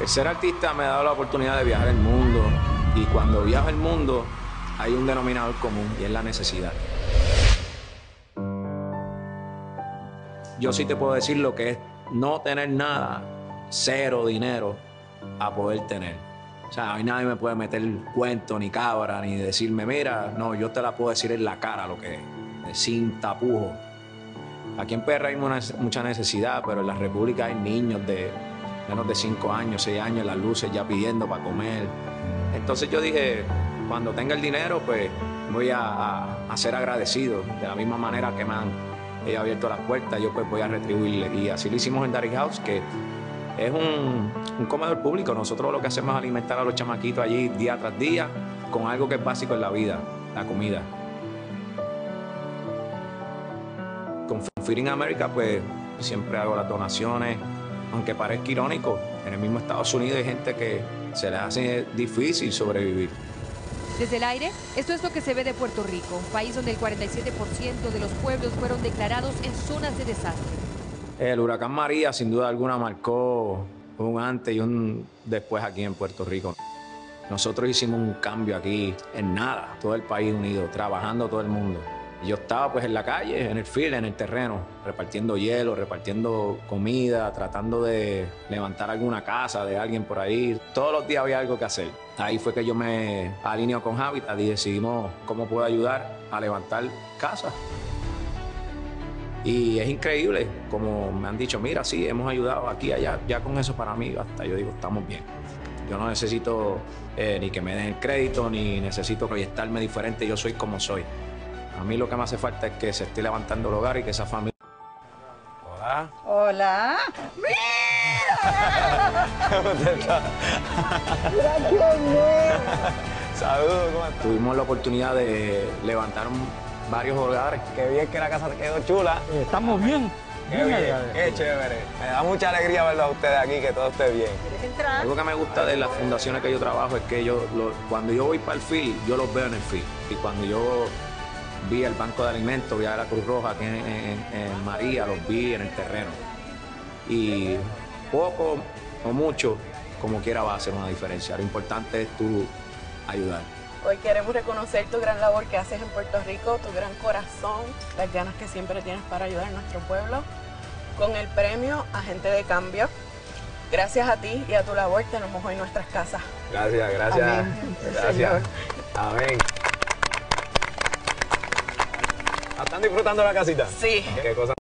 El ser artista me ha dado la oportunidad de viajar el mundo y cuando viajo el mundo hay un denominador común y es la necesidad. Yo sí te puedo decir lo que es no tener nada, cero dinero, a poder tener. O sea, a mí nadie me puede meter cuento, ni cabra, ni decirme, mira, no, yo te la puedo decir en la cara lo que es, sin tapujos. Aquí en PR hay mucha necesidad, pero en la República hay niños de menos de 5 años, 6 años, en las luces ya pidiendo para comer. Entonces yo dije, cuando tenga el dinero, pues voy a ser agradecido. De la misma manera que me han abierto las puertas, yo pues voy a retribuirle. Y así lo hicimos en Daddy House, que es un comedor público. Nosotros lo que hacemos es alimentar a los chamaquitos allí día tras día con algo que es básico en la vida, la comida. Con Feeding America, pues siempre hago las donaciones, aunque parezca irónico, en el mismo Estados Unidos hay gente que se les hace difícil sobrevivir. Desde el aire, esto es lo que se ve de Puerto Rico, un país donde el 47% de los pueblos fueron declarados en zonas de desastre. El huracán María, sin duda alguna, marcó un antes y un después aquí en Puerto Rico. Nosotros hicimos un cambio aquí en nada, todo el país unido, trabajando todo el mundo. Yo estaba pues en la calle, en el field, en el terreno, repartiendo hielo, repartiendo comida, tratando de levantar alguna casa de alguien por ahí. Todos los días había algo que hacer. Ahí fue que yo me alineo con Habitat y decidimos cómo puedo ayudar a levantar casas. Y es increíble, como me han dicho, mira, sí, hemos ayudado aquí y allá. Ya con eso para mí, hasta yo digo, estamos bien. Yo no necesito ni que me den el crédito, ni necesito proyectarme diferente, yo soy como soy. A mí lo que me hace falta es que se esté levantando el hogar y que esa familia... Hola. Hola. ¡Mira! ¿Cómo te estás? ¡Mira qué bien! Saludos, ¿cómo estás? Tuvimos la oportunidad de levantar varios hogares. Qué bien que la casa te quedó chula. Estamos bien. Qué bien, qué chévere. Me da mucha alegría verlos a ustedes aquí, que todo esté bien. ¿Quieres entrar? Algo que me gusta de las fundaciones que yo trabajo es que cuando yo voy para el field, yo los veo en el field. Y cuando yo vi el Banco de Alimentos, vi a la Cruz Roja aquí en María, los vi en el terreno. Y poco o mucho, como quiera, va a hacer una diferencia. Lo importante es tú ayudar. Hoy queremos reconocer tu gran labor que haces en Puerto Rico, tu gran corazón, las ganas que siempre tienes para ayudar a nuestro pueblo, con el premio Agente de Cambio. Gracias a ti y a tu labor tenemos hoy nuestras casas. Gracias, gracias. Amén. Gracias. Señor. Amén. ¿Están disfrutando la casita? Sí. Qué cosa.